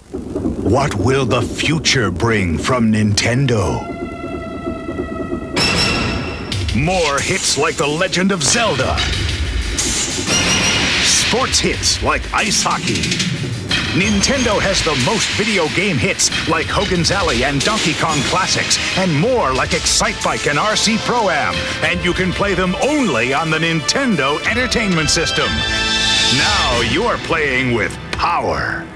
What will the future bring from Nintendo? More hits like The Legend of Zelda. Sports hits like ice hockey. Nintendo has the most video game hits like Hogan's Alley and Donkey Kong Classics, and more like Excite Bike and RC Pro-Am. And you can play them only on the Nintendo Entertainment System. Now you're playing with power.